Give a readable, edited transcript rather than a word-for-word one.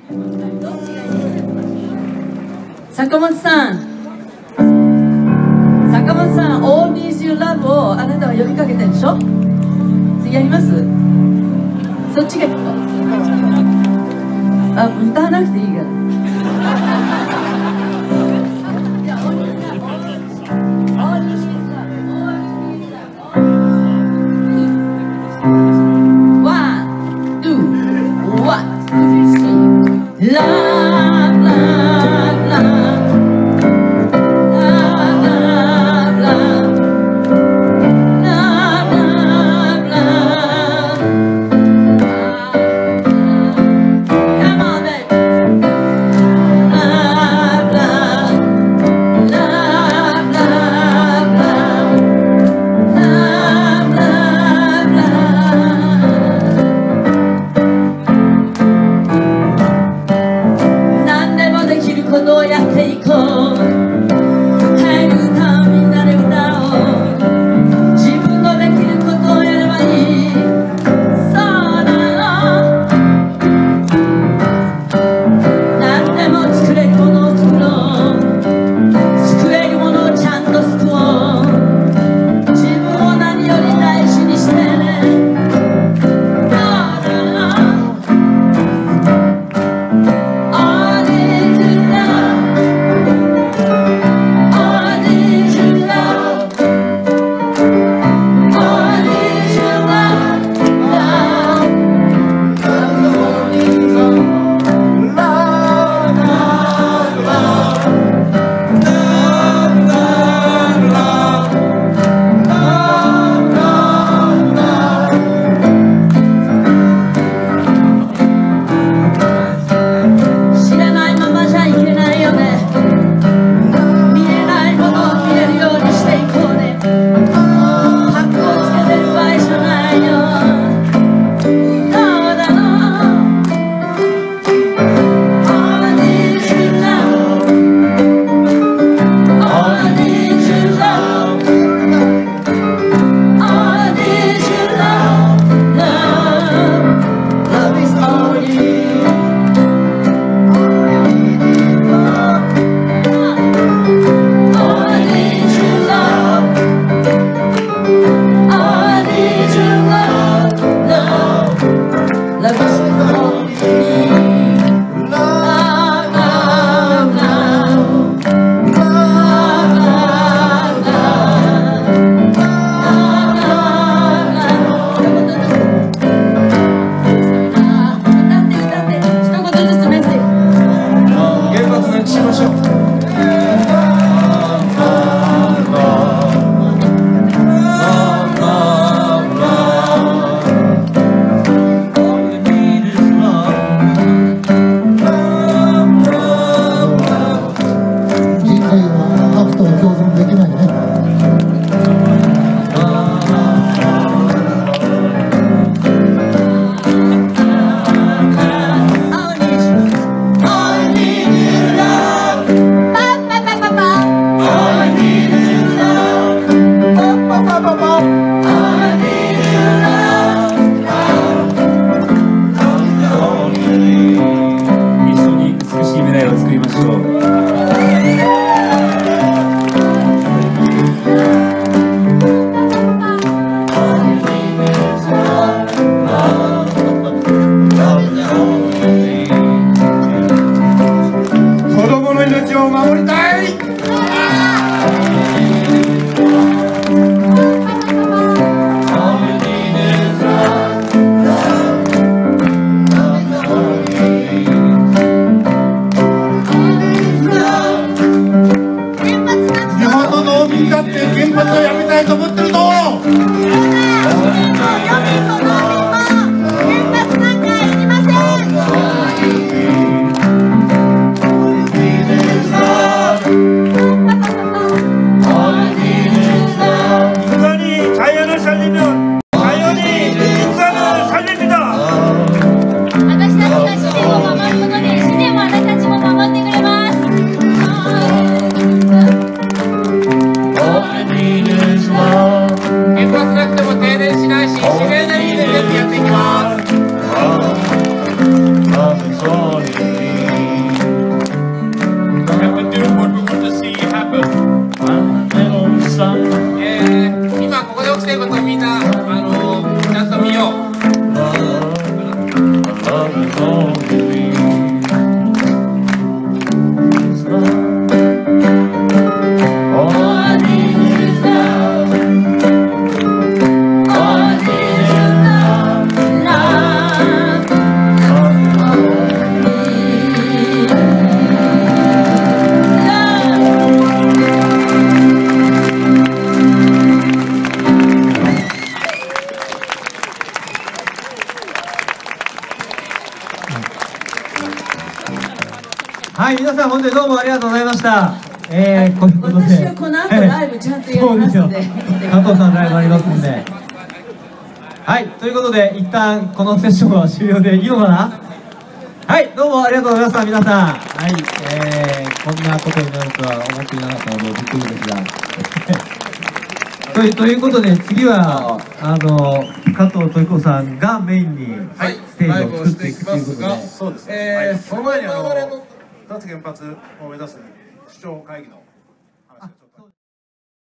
坂本さん、坂本さん、All Needs You Love をあなたは呼びかけてるでしょ。次やります。そっちが歌わなくていいから。 はい、皆さん本当にどうもありがとうございました。こういうことで私はこの後ライブちゃんとやりますんで、 加藤さんライブありますんで。はい、ということで一旦このセッションは終了でいいのかな。はい、どうもありがとうございました皆さん。はい、こんなことになるとは思っていなかったのでびっくりですがということで次は加藤登彦さんがメインにステージを作っていくということで、 そうですね。その前に脱原発を目指す市長会議の